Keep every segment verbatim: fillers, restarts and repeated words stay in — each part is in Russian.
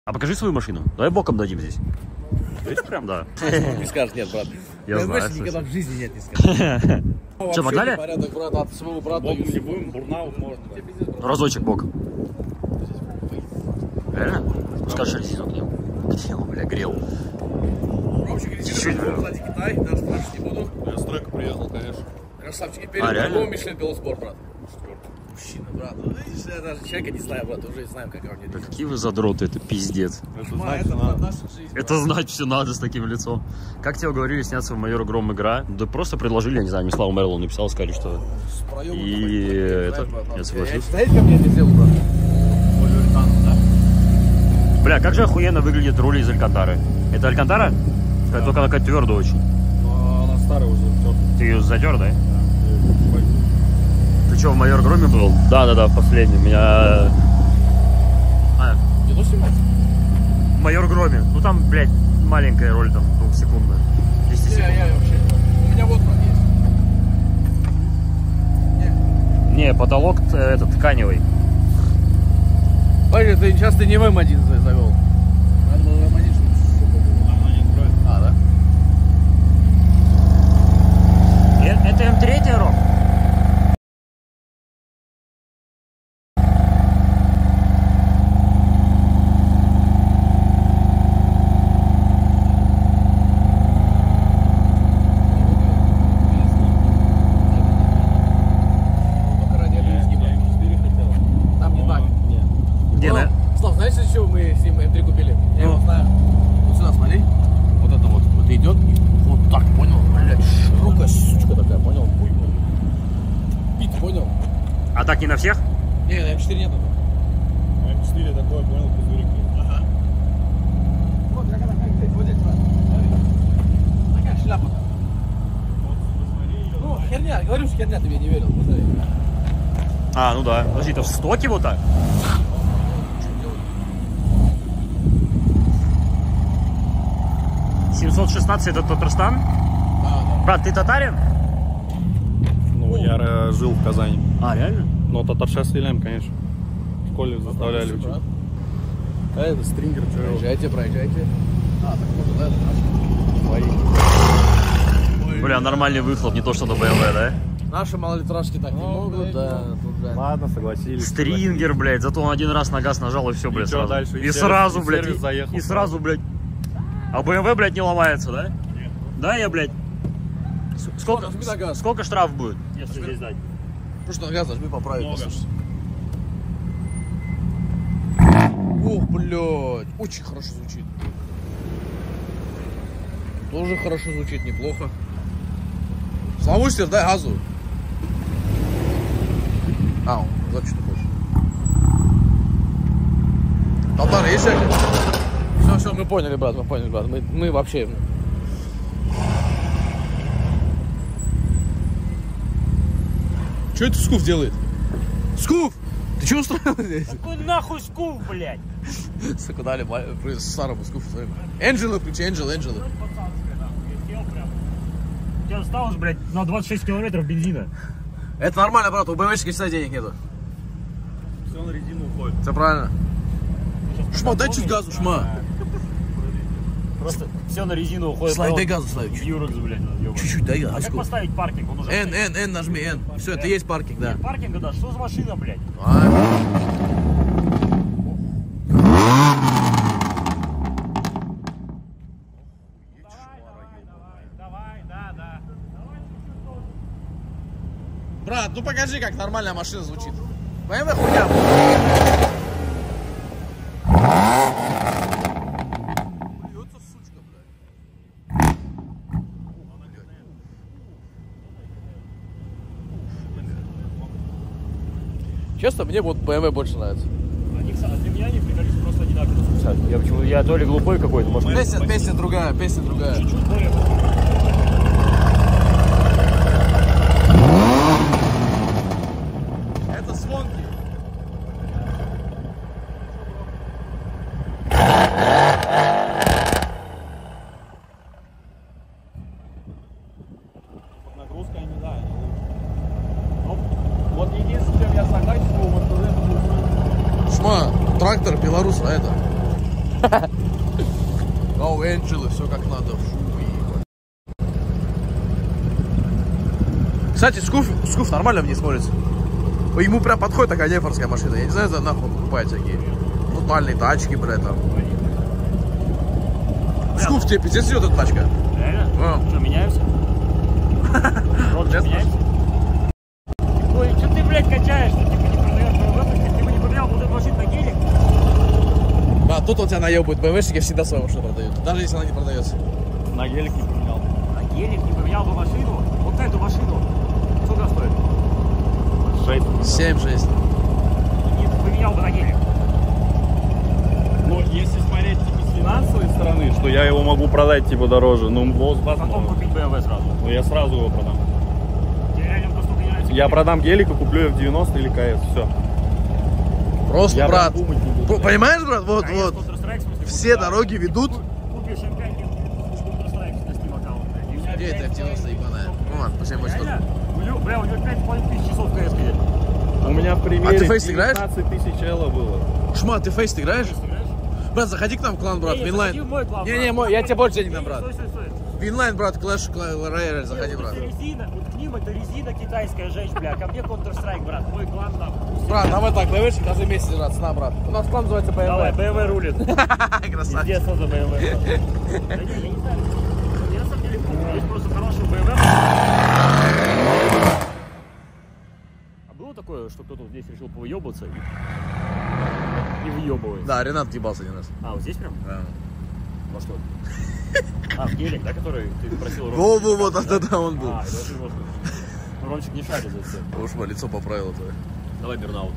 А покажи свою машину. Давай боком дадим здесь. Видишь, прям, да. Не скажешь, нет, брат. Я знаю. Никогда в жизни нет, не скажешь. Что, погнали? Порядок, брат, от своего брата. Боком не будем, бурнаут можно. Разочек боком. Реально? Скажешь резину к нему. Где он, бля, грел? Ромчик, резина, кстати, Китай, даже спрашивать не буду. Я с трека приехал, конечно. Красавчики, А, перед реально? новым Мишлен Велоспорт, брат. Мужчина, брат. Ну, видишь, я даже человека не знаю, брат, уже знаем, как он Да какие вы задроты, это пиздец. Это Ма, значит, это надо. наша жизнь. Это знать все надо с таким лицом. Как тебе уговорили сняться в «Майор Гром игра»? Да просто предложили, я не знаю, Мислава Мерлоу написал, сказали, что... С проёмом И такой, это, знаешь, брат, я надо. согласился. Знаете, ко мне это сделал, брат? Бля, как же охуенно выглядит руль из Алькантары. Это Алькантара? Да. Только она какая-то твердая очень. Но она старая уже. Все. Ты ее затер, да? Ты что, в «Майор Громе» был? Да-да-да, в последнем. Меня... А, Не то снимать? в «Майор Громе». Ну там, блядь, маленькая роль, там, двухсекундная. десять Не, секунд. я вообще... У меня вот, брат, есть. Не, потолок э, этот тканевый. Паня, ты сейчас ты не в эм один завел. Надо было в эм один, чтобы было. Она не строит. А, да? Э, Это эм три, Ром? Там не так. Где, Ну, да? Слав, знаешь, из чего мы с ним эм три купили? Я его знаю. Вот сюда смотри. Вот это вот. Вот идет. И вот так, понял? Блядь, широкая сучка такая, понял? Пить, понял? А так не на всех? Не, на эм четыре нет. эм четыре такое, понял, пузырики. Ага. Вот, как она, как здесь, вот здесь, брат. Такая шляпа. Вот, посмотри ее. Ну, херня, говорю, что херня, ты мне не верил. Посмотри. А, ну да. Подожди, это в стоке вот так? семьсот шестнадцать это Татарстан? Да, да. Брат, ты татарин? Ну, я э, жил в Казани. А, реально? Но татарша стреляем, конечно. В школе заставляли учить. А это стрингер, что его? Проезжайте, проезжайте. А, так можно, да, это наш. Свои. Бля, нормальный выхлоп, не то что на бэ эм вэ, да? Наши малолитражки так не могут, да. Тут, блядь. Ладно, согласились. Стрингер, блядь, зато он один раз на газ нажал и все, блядь, чё, сразу. дальше? И И сервис- сразу, и блядь, сервис и, заехал и сразу, блядь. А бэ эм вэ, блядь, не ломается, да? Нет. Да, я, блядь. С- Сколько, Нажми на газ. сколько штраф будет, если здесь дать? Ну что, на газ нажми, поправить. Много. послушай. Ох, блядь, очень хорошо звучит. Тоже хорошо звучит, неплохо. Славустер, дай газу. А, он за что хочешь. Татар, есть всякие? Все, все, мы поняли, брат, мы поняли, брат. Мы, мы вообще... Что это Скуф делает? Скуф! Ты что устроил здесь? Какой нахуй скуф, блядь? Сука, дали старому Скуфу своему. Энджелы включи, Энджел, Энджелы. У тебя осталось, блядь, на двадцать шесть километров бензина. Это нормально, брат, у БМВчика всегда денег нету. Все на резину уходит. Все правильно. Шма, дай чуть газу, шма. Просто все на резину уходит. Слайд, дай газу, Славик. Юрокс, блядь, ёбаный. Чуть-чуть, дай А как газу. поставить паркинг? Он уже Н, Н, Н, нажми, Н. Все, это есть паркинг, да. паркинга, да? Что за машина, блядь? А? Давай, да, да. Брат, ну покажи, как нормальная машина звучит. БМВ хуйня. Плюется, сучка, блядь. Честно, мне вот БМВ больше нравится. Они, кстати, для меня они приколись просто одинаково звучат. Я почему я то ли глупой какой-то, может. Песня, песня другая, песня другая. Чуть-чуть более. Это звонки. Нагрузка не да, не лучше. Ну, вот единственное, чем я согласен, что вот это будет. Шма, трактор белорус, а это. No Angel, все как надо. Кстати, скуф, скуф нормально мне смотрится. Ему прям подходит такая нефорская машина. Я не знаю, за нахуй он покупает всякие нормальные тачки, блядь, там. Скуф, тебе пиздец идет эта тачка. Реально? А. Что, меняемся? Рот меняемся? Ой, что ты, блядь, качаешься? Типа не продаешь БМВ, ты бы не поменял вот эту машину на гелик? А тут он тебя наебывает. БМВшники всегда свою машину продают. Даже если она не продается. На гелик не поменял. На гелик не поменял бы машину? Вот эту машину. Сколько стоит? шесть. семь-шесть. Не поменял бы на гелик. Ну, если смотреть типа с финансовой стороны, что я его могу продать типа дороже, ну, возможно. Потом купить БМВ сразу. Ну, я сразу его продам. Тебе реально настолько не нравится? Я продам гелик и куплю эф девяносто или КС, все. Просто, Я брат. даже думать не буду. П- Понимаешь, брат, вот, Конечно, вот. Counter-Strike, в смысле, Все да. дороги ведут. Купишь эм пять с Counter-Strike на Steam аккаунт. Где это эф девяносто ебаная? Ну ладно, пусть я больше тоже. Реально? У него, бля, у него пять с половиной тысяч часов в КС едет. У меня в примере А ты фейс играешь? девятнадцать тысяч элла было. Шма, ты фейс играешь? Играешь? Брат, заходи к нам в клан, брат, Не, в заходи инлайн. в мой клан, Не, брат. не, мой, я тебе больше денег дам, брат. Стой, стой, стой. В инлайн, брат, Clash Royale, заходи, брат. Это резина, вот к ним это резина китайская жечь, бля, ко мне Counter-Strike, брат, мой клан там. Брат, давай так, БМВшник, даже вместе лежат, на, брат. У нас клан называется Давай, БМВ. БМВ рулит. Красавчик. Пиздец, что за БМВ. Да не, я не знаю. Я на самом деле помню, есть просто хороший БМВ. А было такое, что кто-то здесь решил повыебываться и, и выебывается? Да, Ренат ебался один раз. А, вот здесь прям? Да. Во что? А, в гелик, да, который ты просил Ромчика? Во-во-во, вот это он был. А, это очень важно. Ну, Ромчик не шарит за это. Уж лицо поправило твое. Давай бернаут.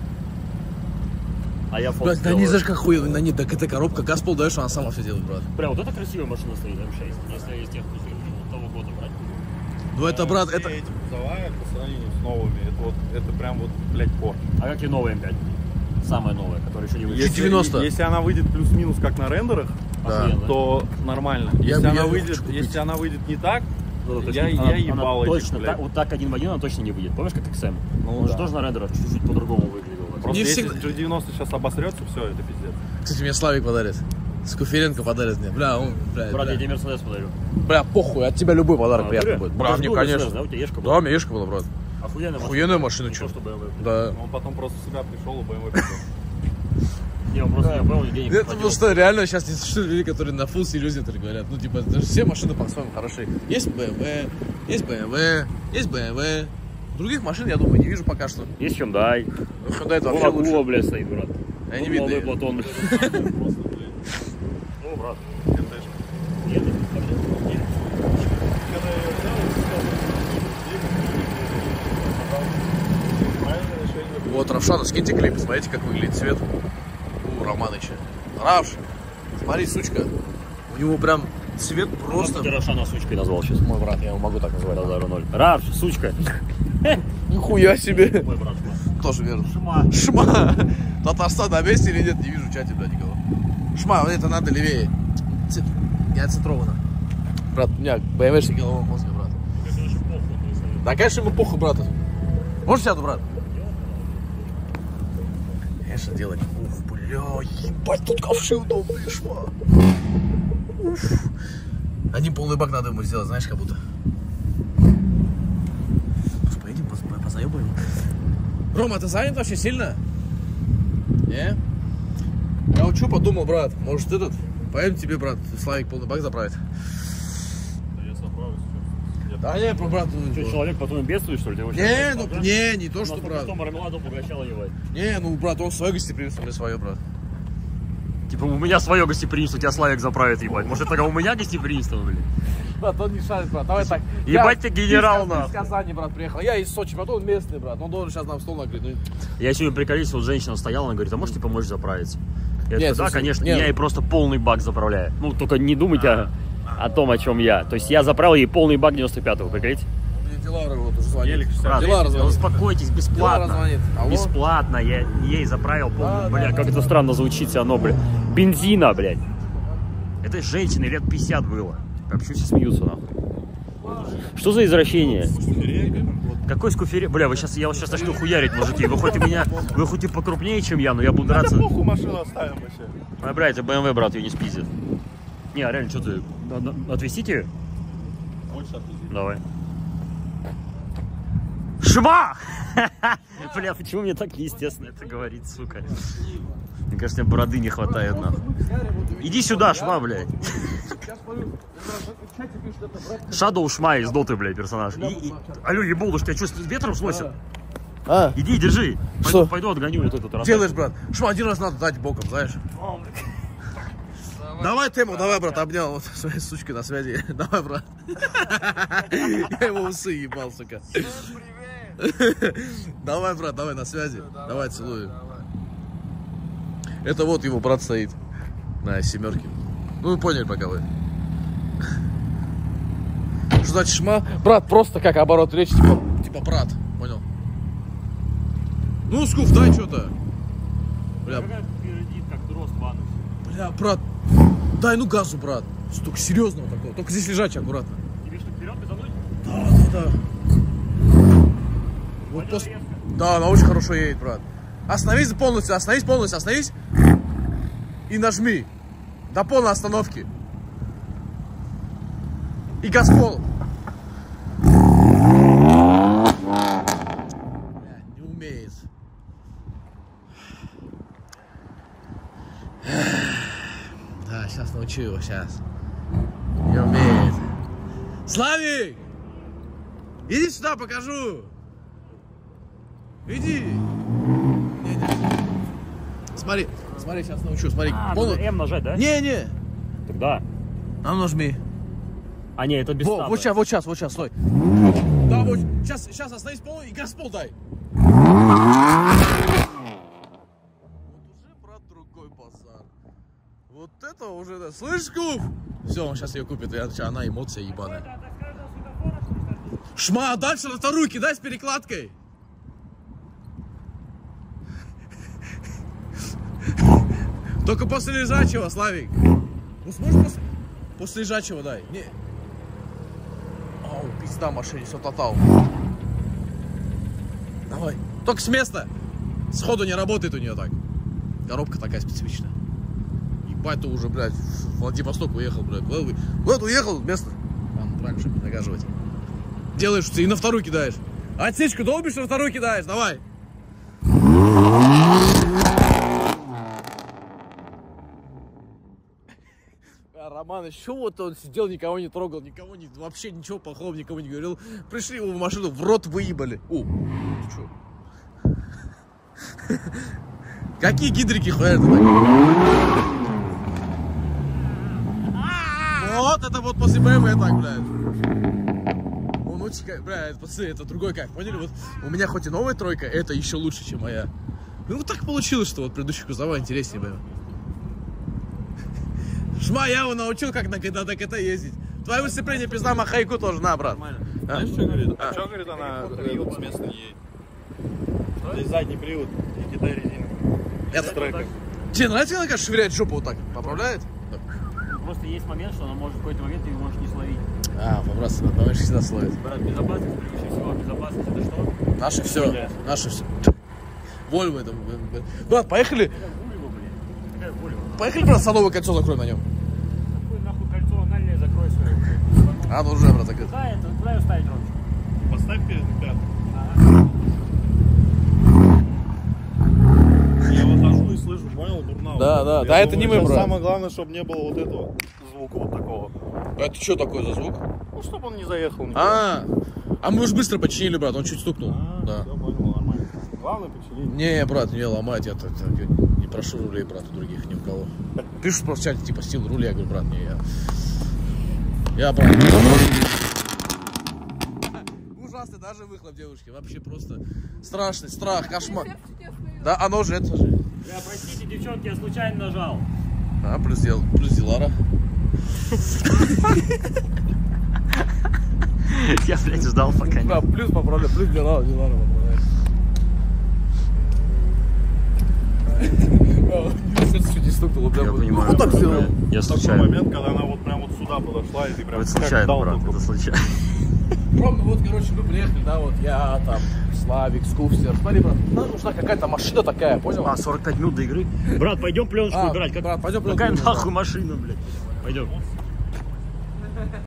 А я фото Блядь, да не сделаю. знаешь, как хуй, на ней, так это коробка, газ пол даешь, она сама все делает, брат. Бля, вот это красивая машина стоит, эм шесть. Если из тех, кто вот того года брать. Ну это, брат, Все это... эти кузова по сравнению с новыми, это вот, это прям вот, блядь, Porsche. А как и новая эм пять? Самая новая, которая еще не вышла. Есть девяносто. Если она выйдет плюс-минус как на рендерах, Да. Охуенно. то нормально. Я- Если, я она хочу выйдет, купить. если она выйдет не так, Ну, то есть я, она- я ебал она этих, точно, блядь. так, вот так один в один она точно не выйдет. Помнишь, как икс эм? Ну Он же да. тоже на рендерах чуть-чуть по-другому выглядел. Просто Не если всегда- джи девяносто сейчас обосрется, все, это пиздец. Кстати, мне Славик подарит. Скуференко подарит мне. Бля, он, бля, Брат, я бля. тебе Мерседес подарю. Бля, похуй, от тебя любой подарок А, приятный бля, будет. у Бля, тебя мне, был конечно. Мерседес, да? У тебя Ешка была? Да, у меня Ешка была, брат. Охуенная машина. Охуенная машина, Не чё? то, что бэ эм вэ. Да. Он потом просто сюда пришел, и бэ эм вэ пришел. Не, он просто не был, денег не Это платил. потому что реально сейчас не существуют люди, которые на full серьезе говорят. Ну, типа, даже все машины по-своему хороши. Есть бэ эм вэ, есть бэ эм вэ, есть бэ эм вэ. Других машин, я думаю, не вижу пока что. Есть Hyundai. Ну, Hyundai это вообще Вон лучше. акула, бля, стоит, брат. Я не Вон видно малый её. Платон, бля. О, брат. Нет, это не так. Вот, Равшану, скиньте клип, смотрите, как выглядит цвет у Романыча. Равш, смотри, сучка, у него прям цвет Просто просто... ты Равшана сучкой назвал сейчас. Мой брат, я его могу так назвать. Базару ноль. Равш, сучка. Нихуя себе. Мой брат, шма. Тоже верно. Шма. Шма. Татарстан на месте или нет, не вижу в чате, блядь, никого. Шма, это надо левее. Ц- Я цитрована. Брат, у меня БМВшник голового мозга, брат. Да, конечно, ему похуй, брат. Можешь сяду, брат? Конечно, делать. Ух, бля, ебать, тут ковши удобные, шма. Уф. Один полный бак надо ему сделать, знаешь, как будто. Поедем, позаебаем. Рома, ты занят вообще сильно? Не? Я вот что подумал, брат, может этот, поедем тебе, брат, Славик полный бак заправит. Я заправлюсь сейчас. Да не, про брат. Что, человек потом бедствует, что ли? Ты его Не, сейчас ну, да? не, не то, У что, нас брат. потом мармеладу угощал ебать. Не, ну, брат, он свое гостеприимство, мне свое, брат. Типа у меня свое гостеприимство, тебя Славик заправит, ебать. Может, это у меня гостеприимство, блин? Брат, он не шарит, брат, давай так. Ебать ты генерал, Из нахуй. Казани, брат, приехал. Я из Сочи, брат, он местный, брат. Он должен сейчас нам стол накрыть. Ну, Я сегодня приколись, вот женщина стояла, она говорит, а можете помочь заправиться? Я Нет, такой, да, слушай, конечно, нет. я ей просто полный бак заправляю. Ну, только не думайте о, о том, о чем я. То есть я заправил ей полный бак девяносто пятого, приколите? мне Дилара вот уже звонит. Гелик шестьдесят. Брат, Дилара звонит. успокойтесь, Дилара бесплатно. звонит. Алло? Бесплатно, я ей заправил полный, Да, бля, да, как да. это странно звучит все оно, бля. Бензина, блядь. Этой женщине лет пятьдесят было. Как все все смеются, нахуй. Что за извращение? Какой скуферей? Бля, вы сейчас, я вас сейчас начну хуярить, мужики. Вы хоть у меня, вы хоть и покрупнее, чем я, но я буду драться. Да похуй, машину оставим вообще. А, бля, это бэ эм вэ, брат, ее не спиздит. Не, а реально, что ты? Отвезите ее? Хочешь отвезти? Давай. Шма! Бля, почему мне так неестественно это говорить, сука? Мне кажется, мне бороды не хватает, нахуй. Иди сюда, Шма, блядь. Shadow Шма из Доты, блядь, персонаж. И, и... Алло, ебол, что тебя что, ветром сносит? А? Иди, держи. Пойду, Что? пойду отгоню вот этот раз. Делаешь, брат? Шма, один раз надо дать боком, знаешь? Давай тему, давай, брат, обнял вот своей сучкой на связи. Давай, брат. Я его усы ебал, сука. Давай, брат, давай на связи. Давай, целую. Это вот его брат стоит на семерке. Ну, вы поняли, пока вы. Что значит Шма? Брат, просто как оборот речи, типа, типа брат, понял? Ну, Скуф, дай что-то. Бля, как дрозд в анус. бля, брат, дай ну газу, брат. Столько серьезного такого. Только здесь лежачий, аккуратно. Тебе что, вперед, за мной? Да, да, да. Вот пос... Да, она очень хорошо едет, брат. Остановись полностью, остановись полностью, остановись. И нажми. До полной остановки. И газ пол. Не умеет. Да, сейчас научу его, сейчас. Не умеет. Славик! Иди сюда, покажу. Иди. Не, не. Смотри, смотри, сейчас научу, смотри. А, Полу... надо М нажать, да? Не, не. Тогда. А ну нажми. А, не, это без Во, таба. вот сейчас, вот сейчас, вот сейчас, стой. Да, вот, сейчас, сейчас остановись пол и газ пол дай. Вот уже, брат, другой базар. Вот это уже, да. Слышь, Куф? Все, он сейчас ее купит, я, она эмоция ебаная. Шма, дальше на вторую кидай с перекладкой. Только после лежачего, Славик. Ну сможешь после, после лежачего дай. Не. Ау, пизда машине, все тотал. Давай. Только с места. Сходу не работает у нее так. Коробка такая специфичная. Ебать, ты уже, блядь, в Владивосток уехал, блядь. Вот уехал, место. А, ну правильно, чтобы не нагаживать. Делаешь и на вторую кидаешь. Отсечку долбишь, на вторую кидаешь, давай. А Роман еще вот он сидел, никого не трогал, никого не, вообще ничего плохого никому не говорил. Пришли его в машину, в рот выебали. О, ты что? Какие гидрики хуярят? Вот это вот после бэ эм вэ так, блядь. Он очень, блядь, пацаны, это другой кайф, поняли? Вот у меня хоть и новая тройка, это еще лучше, чем моя. Ну вот так получилось, что вот предыдущий кузова интереснее было. Шма, я его научил, как на КТ ездить. Твое выступление пизда Махайку тоже, на, брат. Нормально. А? Знаешь, что говорит? А, а что говорит она? Привод с места не едет. Здесь задний привод и китай резину. Это тройка. Тебе нравится, когда швыряет жопу вот так? Поправляет? Просто есть момент, что она может в какой-то момент ты можешь не словить. А, по-просто, понимаешь, всегда словит. Брат, безопасность, прежде всего, безопасность это что? Наше все, наше все. Вольво это. Брат, поехали. Какая Вольво? Поехали, брат, садовое кольцо закрой на нем. Какое нахуй кольцо анальное закрой свое? А, ну уже, брат, закрыт. Куда это? Куда ее ставить, Ромчик? Поставь перед ребят. Ага. Я выхожу и слышу, понял, бурнаут. Да, да, Я да, это не мы, сейчас брат. Самое главное, чтобы не было вот этого звука вот такого. А это что такое за звук? Ну, чтобы он не заехал. никуда. А, а мы уж быстро починили, брат, он чуть стукнул. А, Да. все, понял, нормально. Главное починить. Не, брат, не ломать, я, я, я не прошу рулей, брат, у других, ни у кого. Пишут просто в чате, типа, стил рули, я говорю, брат, не, я... Я, брат... Ужасный даже выхлоп, девушки, вообще просто страшный, страх, кошмар. Да, оно же, это же. Бля, простите, девчонки, я случайно нажал. А, плюс, дел, плюс Дилара. Я, блядь, ждал пока не. Да, плюс поправляю, плюс Дилара, Дилара поправляю. Сердце чуть не стукнуло, прям. Я понимаю. Ну, так сделал. Я Такой случайно. момент, когда она вот прям вот сюда подошла, и ты прям Это как случайно, дал брат, только. это случайно. Ром, ну вот, короче, мы приехали, да, вот я там, Славик, Скуфсер. Смотри, брат, нам нужна какая-то машина такая, понял? А, сорок пять минут до игры. Брат, пойдем пленочку А, убирать. Как... брат, пойдем пленочку Какая убирать, нахуй машина, блядь? Пойдем.